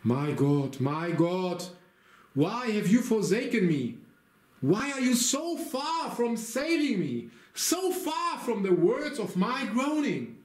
My God, why have you forsaken me? Why are you so far from saving me, so far from the words of my groaning?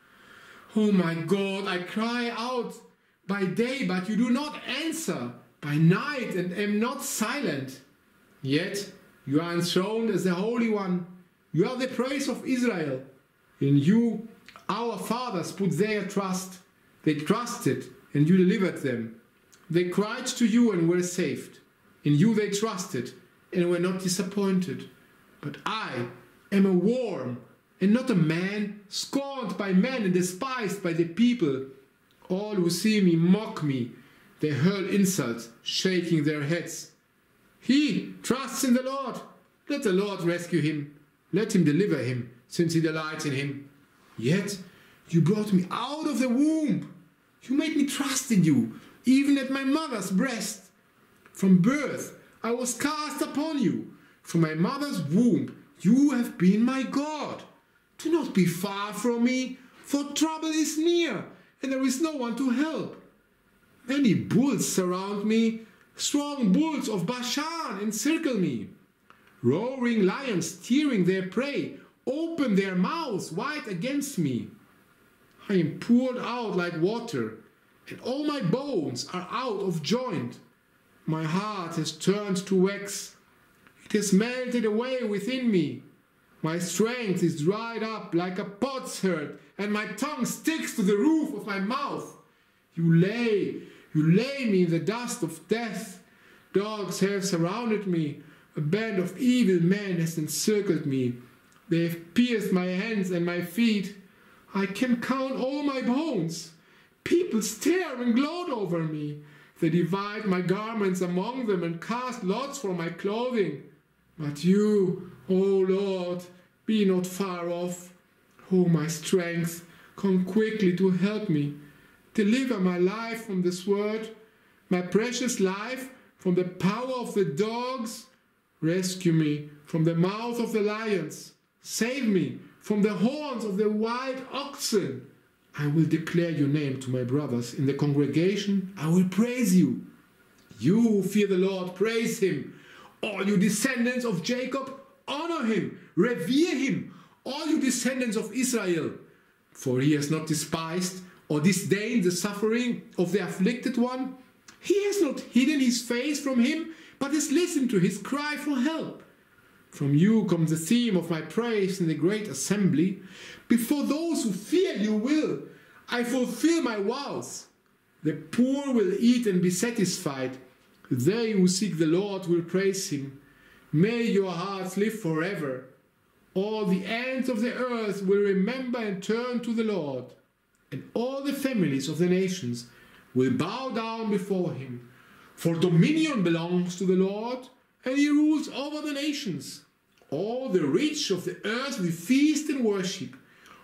Oh my God, I cry out by day, but you do not answer, by night, and am not silent. Yet you are enthroned as the Holy One. You are the praise of Israel. In you our fathers put their trust. They trusted, and you delivered them. They cried to you and were saved. In you they trusted, and were not disappointed. But I am a worm, and not a man, scorned by men and despised by the people. All who see me mock me. They hurl insults, shaking their heads. He trusts in the Lord. Let the Lord rescue him. Let him deliver him, since he delights in him. Yet you brought me out of the womb. You made me trust in you, even at my mother's breast. From birth I was cast upon you. From my mother's womb you have been my God. Do not be far from me, for trouble is near, and there is no one to help. Many bulls surround me, strong bulls of Bashan encircle me. Roaring lions tearing their prey open their mouths wide against me. I am poured out like water, and all my bones are out of joint. My heart has turned to wax. It has melted away within me. My strength is dried up like a potsherd, and my tongue sticks to the roof of my mouth. You lay me in the dust of death. Dogs have surrounded me. A band of evil men has encircled me. They have pierced my hands and my feet. I can count all my bones. People stare and gloat over me. They divide my garments among them and cast lots for my clothing. But you, O Lord, be not far off. O my strength, come quickly to help me. Deliver my life from the sword, my precious life from the power of the dogs. Rescue me from the mouth of the lions. Save me from the horns of the wild oxen. I will declare your name to my brothers. In the congregation I will praise you. You who fear the Lord, praise him. All you descendants of Jacob, honor him, revere him. All you descendants of Israel. For he has not despised or disdained the suffering of the afflicted one. He has not hidden his face from him, but has listened to his cry for help. From you comes the theme of my praise in the great assembly. Before those who fear you will I fulfill my vows. The poor will eat and be satisfied. They who seek the Lord will praise him. May your hearts live forever. All the ends of the earth will remember and turn to the Lord, and all the families of the nations will bow down before him. For dominion belongs to the Lord, and he rules over the nations. All the rich of the earth will feast and worship.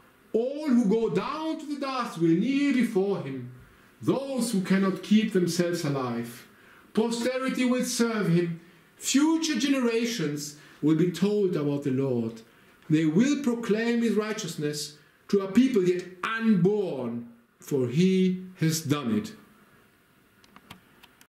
All who go down to the dust will kneel before him. Those who cannot keep themselves alive. Posterity will serve him. Future generations will be told about the Lord. They will proclaim his righteousness to a people yet unborn, for he has done it.